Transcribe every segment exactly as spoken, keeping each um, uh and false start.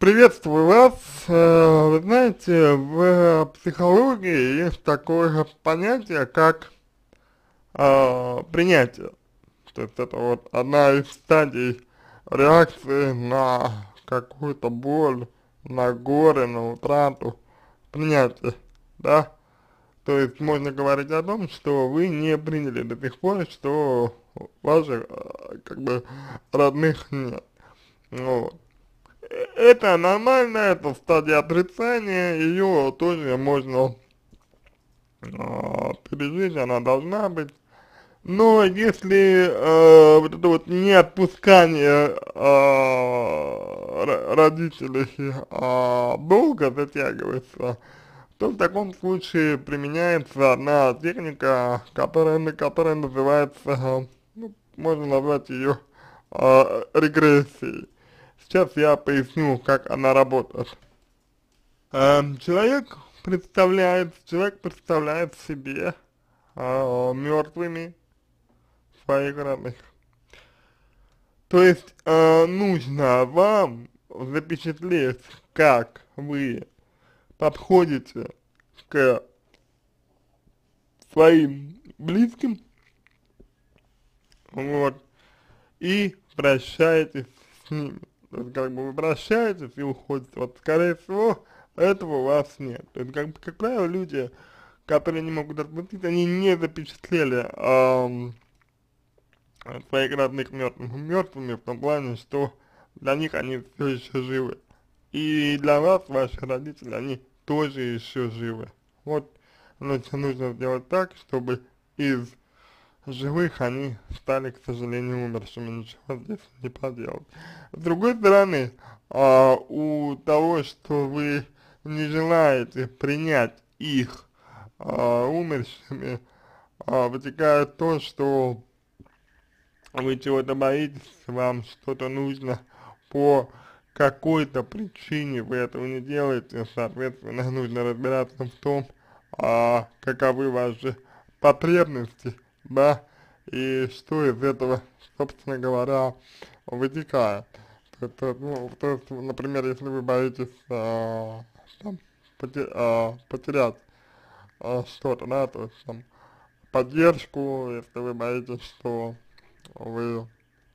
Приветствую вас. Э, Вы знаете, в психологии есть такое понятие, как а, принятие. То есть это вот одна из стадий реакции на какую-то боль, на горе, на утрату, принятие, да. То есть можно говорить о том, что вы не приняли до сих пор, что ваших, а, как бы, родных нет. Вот. Это нормально, это стадия отрицания, ее тоже можно а, пережить, она должна быть. Но если э, вот это вот не отпускание а, ро- родителей а, долго затягивается, то в таком случае применяется одна техника, которая, которая называется, ну, можно назвать ее а, регрессией. Сейчас я поясню, как она работает. Эм, человек представляет, человек представляет себе э, мертвыми своих родных. То есть э, нужно вам запечатлеть, как вы подходите к своим близким, вот, и прощаетесь с ними. То есть, как бы вы прощаетесь и уходите. Вот, скорее всего, этого у вас нет. То есть, как, бы, как правило, люди, которые не могут отпустить, они не запечатлели ам, своих родных мертвыми, мертвыми в том плане, что для них они все еще живы. И для вас, ваши родители, они тоже еще живы. Вот, значит, нужно сделать так, чтобы из живых они стали, к сожалению, умершими, ничего здесь не поделать. С другой стороны, а, у того, что вы не желаете принять их а, умершими, а, вытекает то, что вы чего-то боитесь, вам что-то нужно по какой-то причине вы этого не делаете, соответственно, нужно разбираться в том, а, каковы ваши потребности, да, и что из этого, собственно говоря, вытекает. То, то, ну, то есть, например, если вы боитесь а, там, поте- а, потерять а, что-то, да, то есть там поддержку, если вы боитесь, что вы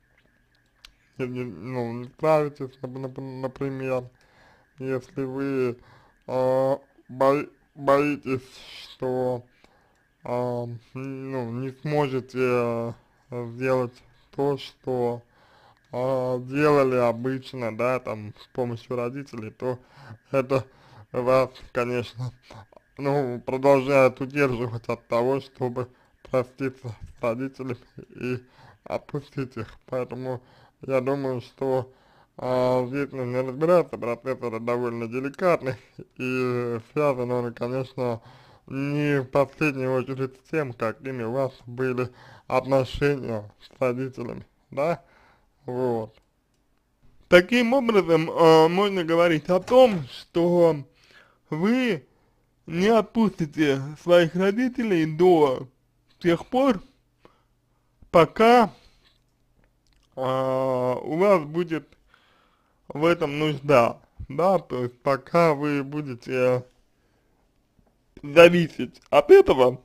не, не- ну, не справитесь, нап- нап- например, если вы а, бо- боитесь, что а, ну, не сможете а, сделать то, что а, делали обычно, да, там, с помощью родителей, то это вас, конечно, ну, продолжает удерживать от того, чтобы проститься с родителями и отпустить их. Поэтому я думаю, что а, здесь нужно разбираться, процесс это довольно деликатный, и связан он, конечно, не в последнюю очередь с тем, какими у вас были отношения с родителями, да, вот. Таким образом, а, можно говорить о том, что вы не отпустите своих родителей до тех пор, пока а, у вас будет в этом нужда, да, то есть пока вы будете зависеть от этого,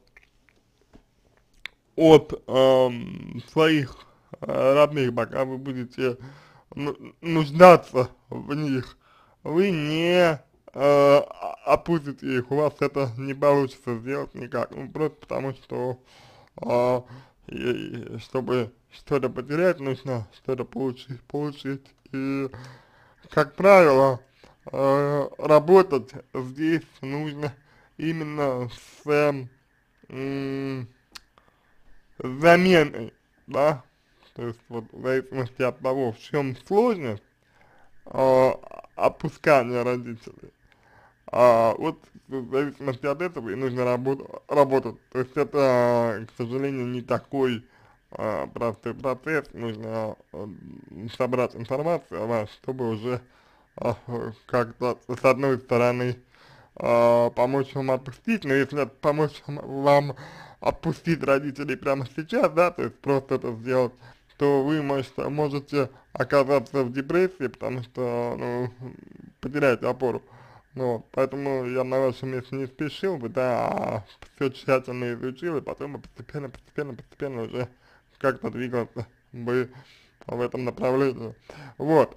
от ам, своих а, родных, пока вы будете ну- нуждаться в них, вы не э, опустите их, у вас это не получится сделать никак, ну просто потому что а, и, и чтобы что-то потерять, нужно что-то получить, получить. И, как правило, э, работать здесь нужно именно с м, заменой, да, то есть вот в зависимости от того, в чем сложность э, опускания родителей, а вот в зависимости от этого и нужно работ работать. То есть это, к сожалению, не такой а, простой процесс, нужно а, собрать информацию о вас, чтобы уже а, как-то с одной стороны а, помочь вам отпустить, но если помочь вам отпустить родителей прямо сейчас, да, то есть просто это сделать, то вы можете, можете оказаться в депрессии, потому что, ну, потеряете опору. Ну, вот, поэтому я на вашем месте не спешил бы, да, а все тщательно изучил, и потом постепенно, постепенно, постепенно уже как-то двигался бы в этом направлении. Вот.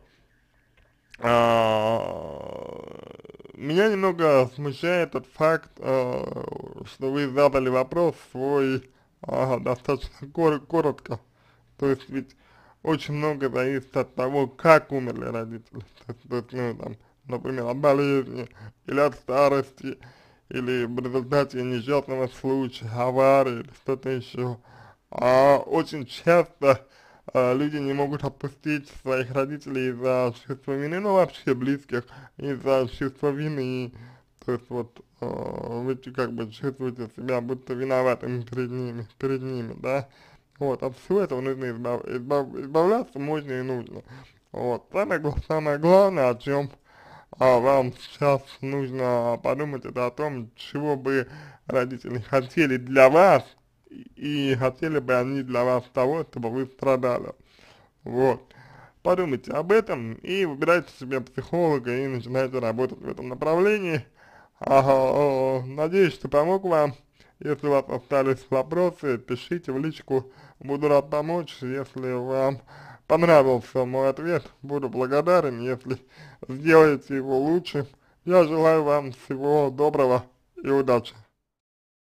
А, Меня немного смущает тот факт, а, что вы задали вопрос свой а, достаточно кор коротко. То есть ведь очень много зависит от того, как умерли родители. То есть, то есть, ну, там, например, от болезни, или от старости, или в результате несчастного случая, аварии, или что-то еще. А очень часто а, люди не могут отпустить своих родителей из-за чувства вины, ну вообще близких, из-за чувства вины. То есть вот а, вы как бы чувствуете себя будто виноватым перед ними, перед ними, да. Вот, от всего этого нужно избав, избав, избавляться можно и нужно. Вот, самое, гла- самое главное, о чем а, вам сейчас нужно подумать, это о том, чего бы родители хотели для вас, и, и хотели бы они для вас того, чтобы вы страдали. Вот. Подумайте об этом и выбирайте себе психолога и начинайте работать в этом направлении. Ага, надеюсь, что помог вам. Если у вас остались вопросы, пишите в личку, буду рад помочь. Если вам понравился мой ответ, буду благодарен, если сделаете его лучше. Я желаю вам всего доброго и удачи.